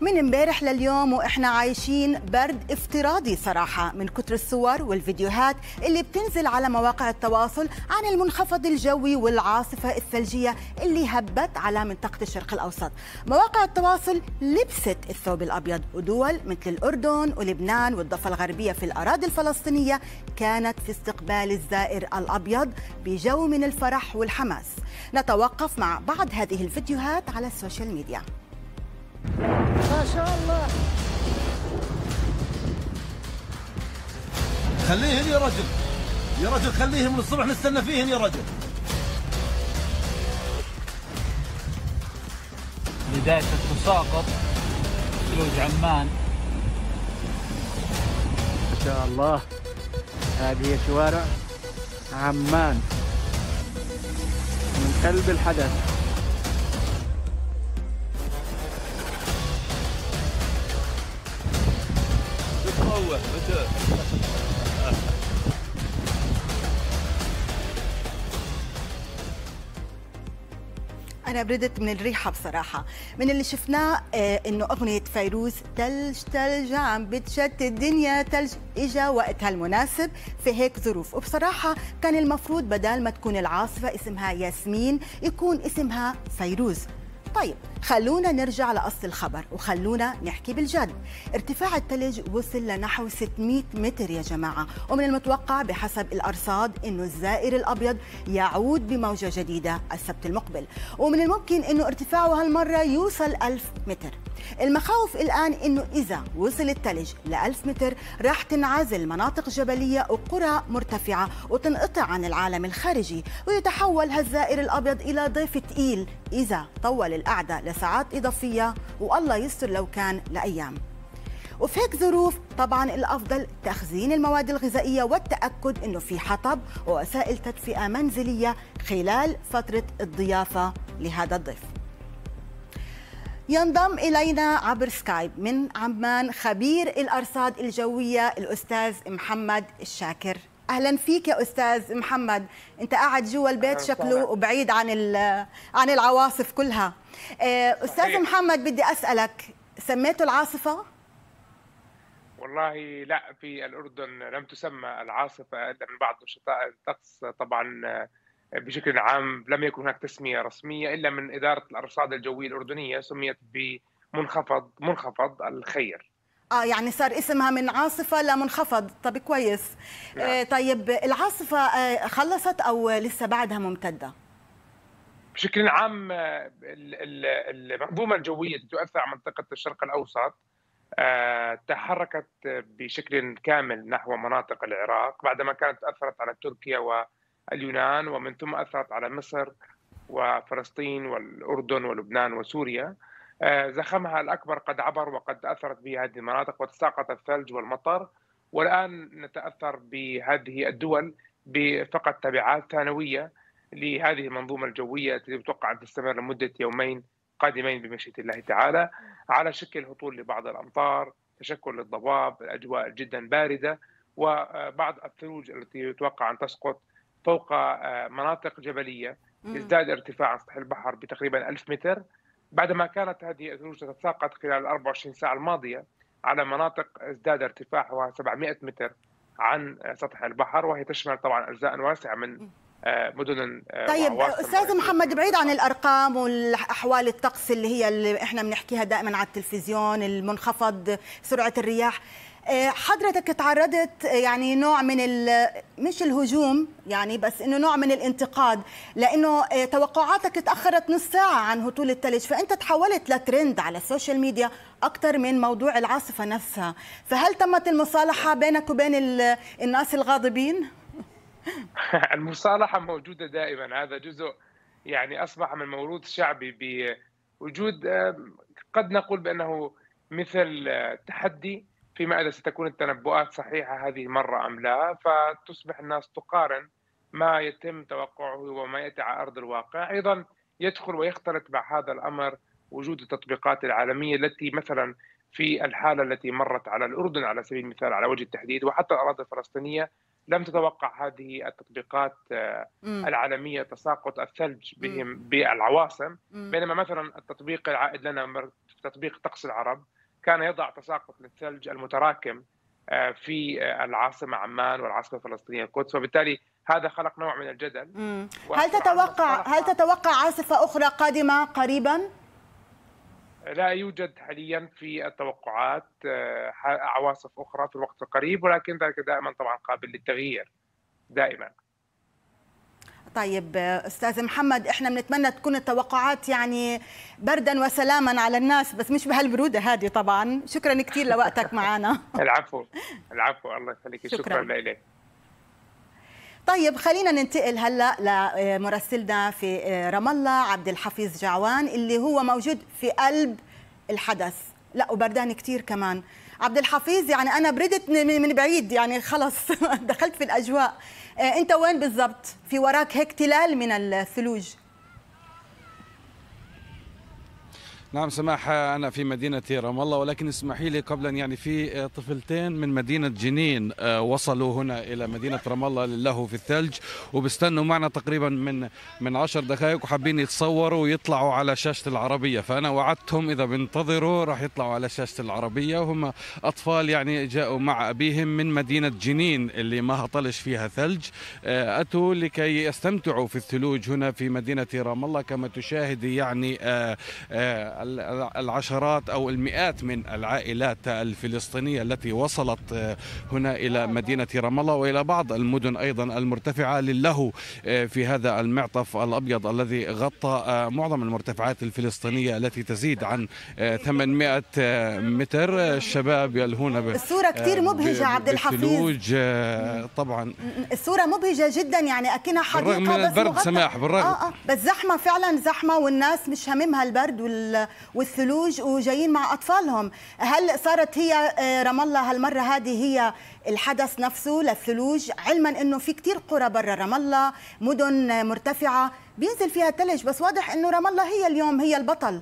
من امبارح لليوم واحنا عايشين برد افتراضي صراحة من كتر الصور والفيديوهات اللي بتنزل على مواقع التواصل عن المنخفض الجوي والعاصفة الثلجية اللي هبت على منطقة الشرق الأوسط. مواقع التواصل لبست الثوب الأبيض، ودول مثل الأردن ولبنان والضفة الغربية في الأراضي الفلسطينية كانت في استقبال الزائر الأبيض بجو من الفرح والحماس. نتوقف مع بعض هذه الفيديوهات على السوشيال ميديا. ما شاء الله. خليهن يا رجل، يا رجل خليهم من الصبح نستنى فيهن يا رجل. بداية التساقط ثلوج عمان. ما شاء الله. هذه هي شوارع عمان من قلب الحدث. أنا بردت من الريحة بصراحة. من اللي شفناه إنه أغنية فيروز تلج تلج عم بتشتت الدنيا تلج إجا وقتها المناسب في هيك ظروف، وبصراحة كان المفروض بدال ما تكون العاصفة اسمها ياسمين يكون اسمها فيروز. طيب خلونا نرجع لأصل الخبر وخلونا نحكي بالجد. ارتفاع الثلج وصل لنحو 600 متر يا جماعة، ومن المتوقع بحسب الأرصاد أنه الزائر الأبيض يعود بموجة جديدة السبت المقبل، ومن الممكن أنه ارتفاعه هالمرة يوصل 1000 متر. المخاوف الآن أنه إذا وصل الثلج ل1000 متر راح تنعزل مناطق جبلية وقرى مرتفعة وتنقطع عن العالم الخارجي، ويتحول هالزائر الأبيض إلى ضيف ثقيل إذا طول القعدة لساعات إضافية، والله يستر لو كان لأيام. وفي هيك ظروف طبعا الأفضل تخزين المواد الغذائية والتأكد أنه في حطب ووسائل تدفئة منزلية خلال فترة الضيافة لهذا الضيف. ينضم إلينا عبر سكايب من عمان خبير الأرصاد الجوية الأستاذ محمد الشاكر. أهلا فيك يا أستاذ محمد، أنت قاعد جوا البيت شكله وبعيد عن العواصف كلها. أستاذ محمد بدي أسألك، سميته العاصفة؟ والله لا، في الأردن لم تسمى العاصفة إلا من بعض نشطاء الطقس. طبعا بشكل عام لم يكن هناك تسمية رسمية إلا من إدارة الأرصاد الجوية الأردنية، سميت بمنخفض الخير. يعني صار اسمها من عاصفة لمنخفض. طب كويس. طيب العاصفة خلصت أو لسه بعدها ممتدة؟ بشكل عام المنظومة الجوية التي تؤثر على منطقة الشرق الأوسط تحركت بشكل كامل نحو مناطق العراق بعدما كانت أثرت على تركيا واليونان، ومن ثم أثرت على مصر وفلسطين والأردن ولبنان وسوريا. زخمها الأكبر قد عبر وقد أثرت به هذه المناطق وتساقط الثلج والمطر، والآن نتأثر بهذه الدول بفقط تبعات ثانوية لهذه المنظومة الجوية التي تتوقع أن تستمر لمدة يومين قادمين بمشيئة الله تعالى، على شكل هطول لبعض الأمطار، تشكل للضباب، الأجواء جدا باردة، وبعض الثلوج التي يتوقع أن تسقط فوق مناطق جبلية يزداد ارتفاع عن سطح البحر بتقريبا 1000 متر، بعدما كانت هذه الثلوج تتساقط خلال 24 ساعة الماضية على مناطق ازداد ارتفاعها 700 متر عن سطح البحر، وهي تشمل طبعا أجزاء واسعة من مدن. طيب أستاذ محمد، بعيد عن الأرقام والأحوال الطقس اللي احنا بنحكيها دائما على التلفزيون، المنخفض، سرعة الرياح، حضرتك تعرضت يعني نوع من مش الهجوم يعني، بس انه نوع من الانتقاد، لانه توقعاتك تاخرت نص ساعه عن هطول الثلج، فانت تحولت لترند على السوشيال ميديا اكثر من موضوع العاصفه نفسها. فهل تمت المصالحه بينك وبين الناس الغاضبين؟ المصالحه موجوده دائما، هذا جزء يعني اصبح من موروث شعبي بوجود قد نقول بانه مثل تحدي فيما إذا ستكون التنبؤات صحيحة هذه المرة أم لا، فتصبح الناس تقارن ما يتم توقعه وما يأتي على أرض الواقع. أيضا يدخل ويختلط مع هذا الأمر وجود التطبيقات العالمية التي مثلا في الحالة التي مرت على الأردن على سبيل المثال على وجه التحديد وحتى الأراضي الفلسطينية لم تتوقع هذه التطبيقات العالمية تساقط الثلج بهم بالعواصم، بينما مثلا التطبيق العائد لنا تطبيق طقس العرب كان يضع تساقط للثلج المتراكم في العاصمة عمان والعاصمة الفلسطينية القدس، وبالتالي هذا خلق نوع من الجدل. هل تتوقع عاصفة أخرى قادمة قريبا؟ لا يوجد حاليا في التوقعات عواصف أخرى في الوقت القريب، ولكن ذلك دائما طبعا قابل للتغيير دائما. طيب أستاذ محمد، إحنا بنتمنى تكون التوقعات يعني بردا وسلاما على الناس، بس مش بهالبرودة هذه طبعا. شكرا كثير لوقتك معنا. العفو الله يخليك، شكرا لك. طيب خلينا ننتقل هلا لمراسلنا في رام الله عبد الحفيظ جعوان اللي هو موجود في قلب الحدث. لا وبردان كثير كمان. عبد الحفيظ، يعني أنا بردت من بعيد، يعني خلص دخلت في الأجواء. أنت وين بالضبط؟ في وراك هيك تلال من الثلوج. نعم سماح، أنا في مدينة رام الله، ولكن اسمحي لي قبلا يعني في طفلتين من مدينة جنين وصلوا هنا إلى مدينة رام الله للهو في الثلج، وبيستنوا معنا تقريبا من 10 دقائق، وحابين يتصوروا ويطلعوا على شاشة العربية. فأنا وعدتهم إذا بينتظروا راح يطلعوا على شاشة العربية، وهم أطفال يعني جاءوا مع أبيهم من مدينة جنين اللي ما هطلش فيها ثلج، أتوا لكي يستمتعوا في الثلوج هنا في مدينة رام الله. كما تشاهدي يعني العشرات أو المئات من العائلات الفلسطينية التي وصلت هنا إلى مدينة رام الله وإلى بعض المدن أيضا المرتفعة للهو في هذا المعطف الأبيض الذي غطى معظم المرتفعات الفلسطينية التي تزيد عن 800 متر. الشباب يلهون الصورة كثير مبهجة عبد الحفيظ. طبعا الصورة مبهجة جدا، يعني أكنها حديقة بالرغم من البرد سماح، بالرغم بس زحمة فعلا، زحمة، والناس مش هممها البرد والثلوج وجايين مع أطفالهم. هل صارت هي رام الله هالمرة هذه هي الحدث نفسه للثلوج، علما أنه في كتير قرى برا رام الله، مدن مرتفعة بينزل فيها ثلج، بس واضح أنه رام الله هي اليوم هي البطل.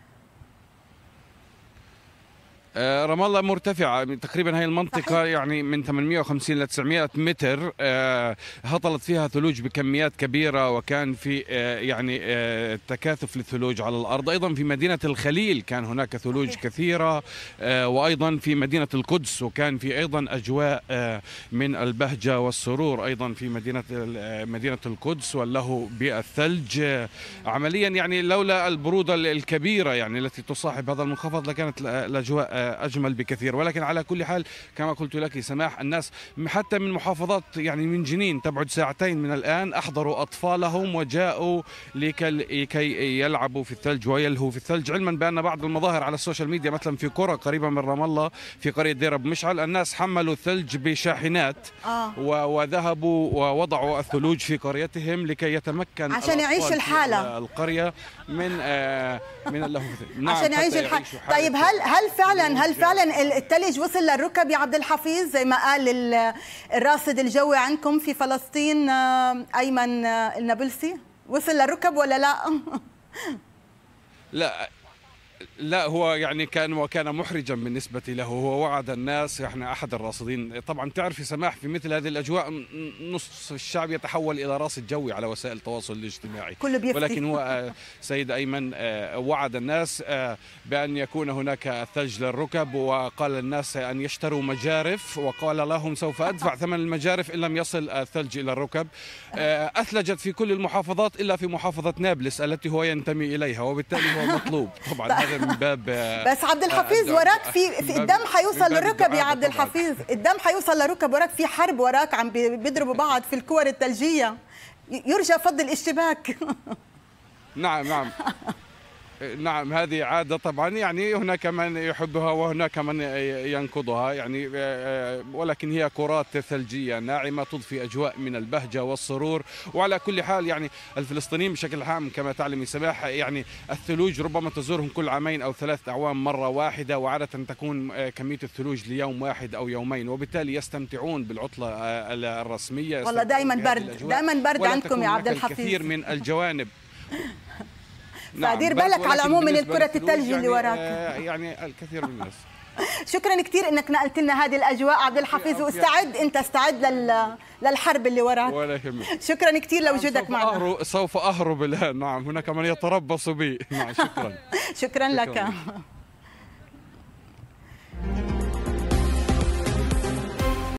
رام الله مرتفعة تقريبا، هاي المنطقة صحيح. يعني من 850 ل 900 متر هطلت فيها ثلوج بكميات كبيرة، وكان في يعني تكاثف للثلوج على الأرض. أيضا في مدينة الخليل كان هناك ثلوج صحيح. كثيرة، وأيضا في مدينة القدس، وكان في أيضا أجواء من البهجة والسرور أيضا في مدينة القدس واللهو بالثلج. عمليا يعني لولا البرودة الكبيرة يعني التي تصاحب هذا المنخفض لكانت الأجواء أجمل بكثير. ولكن على كل حال كما قلت لك سماح، الناس حتى من محافظات يعني من جنين تبعد ساعتين من الآن أحضروا أطفالهم وجاءوا لكي يلعبوا في الثلج ويلهوا في الثلج، علما بأن بعض المظاهر على السوشيال ميديا مثلا في قرى قريبة من رام الله في قرية دير أبو مشعل الناس حملوا الثلج بشاحنات وذهبوا ووضعوا الثلوج في قريتهم لكي يتمكن عشان يعيش الحالة القرية من اللهو نعم عشان يعيش الحالة. طيب هل فعلا الثلج وصل للركب يا عبد الحفيظ زي ما قال الراصد الجوي عندكم في فلسطين أيمن النابلسي؟ وصل للركب ولا لا؟ لا هو يعني كان محرجا بالنسبة له. هو وعد الناس، احنا أحد الراصدين طبعا تعرفي سماح في مثل هذه الأجواء نصف الشعب يتحول إلى راصد جوي على وسائل التواصل الاجتماعي، ولكن هو سيد أيمن وعد الناس بأن يكون هناك الثلج للركب، وقال للناس أن يشتروا مجارف، وقال لهم سوف أدفع ثمن المجارف إن لم يصل الثلج إلى الركب. أثلجت في كل المحافظات إلا في محافظة نابلس التي هو ينتمي إليها، وبالتالي هو مطلوب طبعا. من باب بس عبد الحفيظ وراك في الدم حيوصل للركب يا عبد الحفيظ، الدم حيوصل للركب، وراك في حرب، وراك عم بيضربوا بعض في الكور الثلجية، يرجى فض الاشتباك. نعم نعم هذه عادة طبعا، يعني هناك من يحبها وهناك من ينقضها يعني، ولكن هي كرات ثلجية ناعمة تضفي أجواء من البهجة والسرور. وعلى كل حال يعني الفلسطينيين بشكل عام كما تعلمي سماح، يعني الثلوج ربما تزورهم كل 2 أو 3 أعوام مرة واحدة، وعادة تكون كمية الثلوج ليوم واحد أو يومين، وبالتالي يستمتعون بالعطلة الرسمية. والله دائما برد عندكم يا عبد الحفيظ. الكثير من الجوانب. فدير بالك على العموم من الكرة الثلج اللي وراك. يعني الكثير من الناس. شكرا كثير انك نقلت لنا هذه الاجواء عبد الحفيظ، استعد للحرب اللي وراك. ولا يهمك. شكرا كثير لوجودك معنا. سوف اهرب الان. نعم هناك من يتربص بي. نعم شكرا. شكرا لك.